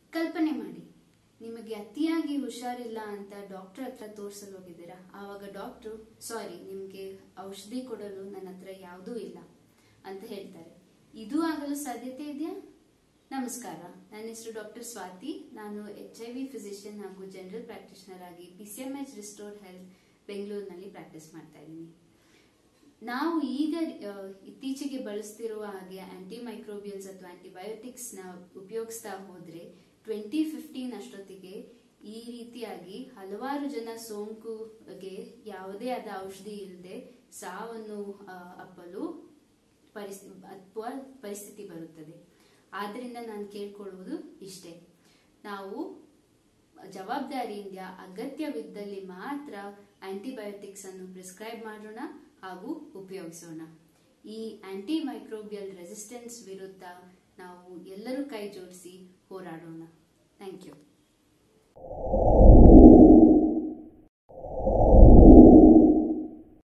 ಕಲ್ಪನೆ ಮಾಡಿ, ನಿಮಗೆ ಅತಿಯಾಗಿ ಹುಷಾರಿಲ್ಲ ಅಂತ ಡಾಕ್ಟರ್ ಹತ್ರ ತೋರಿಸಲು ಹೋಗಿದ್ದೀರಾ. ಆವಾಗ ಡಾಕ್ಟ್ರು ಸಾರಿ, ನಿಮ್ಗೆ ಔಷಧಿ ಕೊಡಲು ನನ್ನ ಹತ್ರ ಯಾವುದೂ ಇಲ್ಲ ಅಂತ ಹೇಳ್ತಾರೆ. ಇದು ಆಗಲು ಸಾಧ್ಯತೆ ಇದೆಯಾ? ನಮಸ್ಕಾರ, ನನ್ನ ಹೆಸರು ಡಾಕ್ಟರ್ ಸ್ವಾತಿ. ನಾನು HIV ಫಿಸಿಷಿಯನ್ ಹಾಗೂ ಜನರಲ್ ಪ್ರಾಕ್ಟೀಷನರ್ ಆಗಿ PCMH ರಿಸ್ಟೋರ್ ಹೆಲ್ತ್ ಬೆಂಗಳೂರಿನಲ್ಲಿ ಪ್ರಾಕ್ಟೀಸ್ ಮಾಡ್ತಾ ಇದ್ದೀನಿ. ನಾವು ಈಗ ಇತ್ತೀಚೆಗೆ ಬಳಸ್ತಿರುವ ಹಾಗೆ ಆಂಟಿಮೈಕ್ರೋಬಿಯಲ್ಸ್ ಅಥವಾ ಆಂಟಿಬಯೋಟಿಕ್ಸ್ ನ ಉಪಯೋಗಿಸ್ತಾ ಹೋದ್ರೆ 2015 ಅಷ್ಟೊತ್ತಿಗೆ ಈ ರೀತಿಯಾಗಿ ಹಲವಾರು ಜನ ಸೋಂಕುಗೆ ಯಾವುದೇ ಆದ ಔಷಧಿ ಇಲ್ಲದೆ ಸಾವನ್ನು ಅಪ್ಪಲು ಪರಿಸ್ಥಿತಿ ಬರುತ್ತದೆ. ಆದ್ರಿಂದ ನಾನು ಕೇಳ್ಕೊಳ್ಳುವುದು ಇಷ್ಟೇ, ನಾವು ಜವಾಬ್ದಾರಿಯಿಂದ ಅಗತ್ಯವಿದ್ದಲ್ಲಿ ಮಾತ್ರ ಆಂಟಿಬಯೋಟಿಕ್ಸ್ ಅನ್ನು ಪ್ರಿಸ್ಕ್ರೈಬ್ ಮಾಡೋಣ ಹಾಗೂ ಉಪಯೋಗಿಸೋಣ. ಈ ಆಂಟಿಮೈಕ್ರೋಬಿಯಲ್ ರೆಸಿಸ್ಟೆನ್ಸ್ ವಿರುದ್ಧ ನಾವು ಎಲ್ಲರೂ ಕೈ ಜೋಡಿಸಿ ಹೋರಾಡೋಣ. Thank you.